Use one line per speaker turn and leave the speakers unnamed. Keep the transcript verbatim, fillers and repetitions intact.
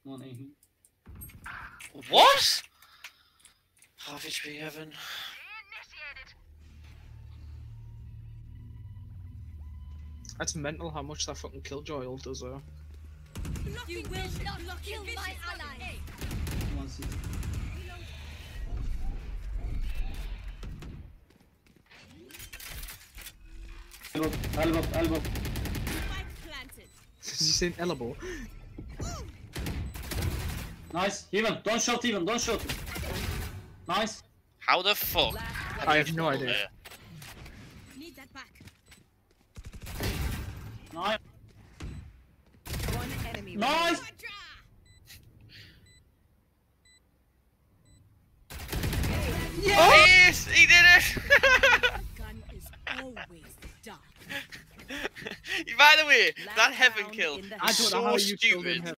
One A.
What? Half H P, Evan.
That's mental how much that fucking Killjoy ult does though.
You will not kill my ally.
One C. Elbow, elbow, elbow.
Is he saying elbow?
Nice. Even. Don't shot even. Don't shot. Nice.
How the fuck?
I have no idea.
There?
Need that back.
Nice.
One enemy.
Nice.
Yes, he did it!
Gun is always dark.
By the way, that
Last
heaven
round
kill
in the
is
I don't know
so
how you killed
stupid.
him.